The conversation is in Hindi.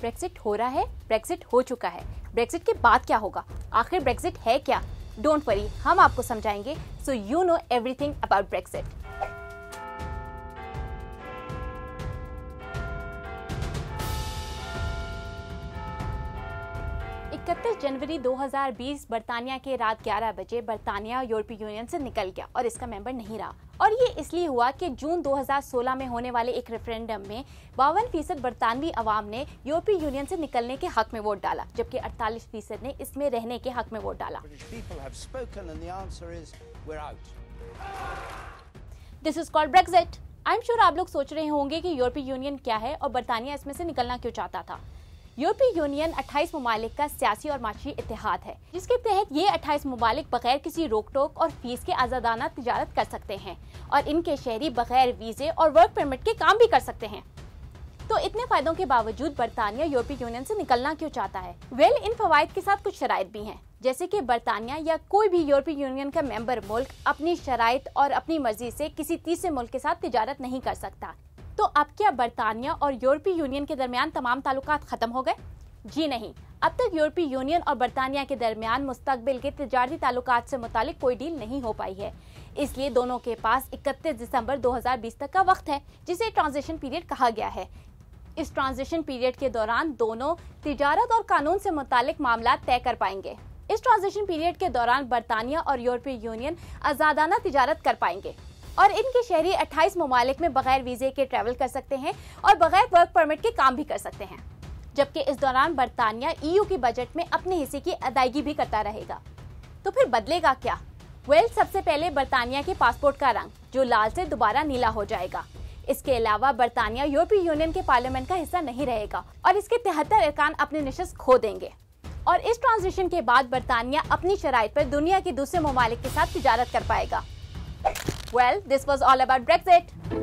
ब्रेक्सिट हो रहा है, ब्रेक्सिट हो चुका है, ब्रेक्सिट के बाद क्या होगा, आखिर ब्रेक्सिट है क्या? डोंट वरी, हम आपको समझाएंगे, so you know everything about Brexit. 31 जनवरी 2020 बर्तानिया के रात 11 बजे बर्तानिया यूरोपीय यूनियन से निकल गया और इसका मेंबर नहीं रहा। और ये इसलिए हुआ कि जून 2016 में होने वाले एक रेफरेंडम में 52% बर्तानवी अवाम ने यूरोपीय यूनियन से निकलने के हक में वोट डाला, जबकि 48% ने इसमें रहने के हक में वोट डाला। This is called Brexit. I am sure आप लोग सोच रहे होंगे कि यूरोपीय यूनियन क्या है और बर्तानिया इसमें से निकलना क्यों चाहता था। यूरोपीय यूनियन 28 ममालिक का सियासी और माशी इत्तेहाद है, जिसके तहत ये 28 ममालिक बगैर किसी रोक टोक और फीस के आजादाना तिजारत कर सकते हैं और इनके शहरी बगैर वीजे और वर्क परमिट के काम भी कर सकते हैं। तो इतने फायदों के बावजूद बर्तानिया यूरोपीय यूनियन से निकलना क्यों चाहता है? वेल, इन फवायद के साथ कुछ शराइत भी हैं, जैसे कि बर्तानिया या कोई भी यूरोपीय यूनियन का मेंबर मुल्क अपनी शराइत और अपनी मर्जी से किसी तीसरे मुल्क के साथ तिजारत नहीं कर सकता। तो अब क्या बर्तानिया और यूरोपीय यूनियन के दरमियान तमाम ताल्लुकात खत्म हो गए? जी नहीं, अब तक यूरोपीय यूनियन और बर्तानिया के दरमियान मुस्तकबिल के तिजारती ताल्लुकात से मुतालिक कोई डील नहीं हो पाई है। इसलिए दोनों के पास 31 दिसंबर 2020 तक का वक्त है, जिसे ट्रांजिशन पीरियड कहा गया है। इस ट्रांजिशन पीरियड के दौरान दोनों तिजारत और कानून से मुतालिक मामला तय कर पाएंगे। इस ट्रांजिशन पीरियड के दौरान बर्तानिया और यूरोपीय यूनियन आजादाना तिजारत कर पाएंगे और इनके शहरी 28 ममालिक में बगैर वीजे के ट्रैवल कर सकते हैं और बगैर वर्क परमिट के काम भी कर सकते हैं, जबकि इस दौरान बर्तानिया ईयू की बजट में अपने हिस्से की अदायगी भी करता रहेगा। तो फिर बदलेगा क्या? वेल, सबसे पहले बर्तानिया के पासपोर्ट का रंग जो लाल से दोबारा नीला हो जाएगा। इसके अलावा बर्तानिया यूरोपीय यूनियन के पार्लियामेंट का हिस्सा नहीं रहेगा और इसके 73 अरकान अपने नशिस्त खो देंगे। और इस ट्रांजिशन के बाद बर्तानिया अपनी शराइत पर दुनिया के दूसरे ममालिक के साथ तिजारत कर पाएगा। Well, this was all about Brexit.